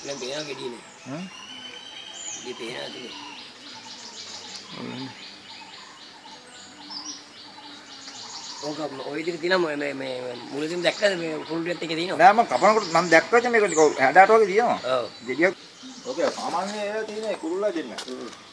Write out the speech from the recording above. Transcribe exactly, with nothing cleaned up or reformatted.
දැන් පේනවා ගෙඩියනේ. හ්ම්. ගෙඩිය පේනවා ඇතුලේ. ඕක ඔය විදිහට තියෙනවා මේ මේ මුලදීම දැක්කද මේ කුරුල්ලෙත් එකේ තියෙනවා. නෑ මම කපනකොට මම දැක්කද මේක හැඩාට වගේ තියෙනවා. ඔව්. ගෙඩියක්. ඕක සාමාන්‍ය ඒවා තියෙන කුරුල්ලා දෙන්න.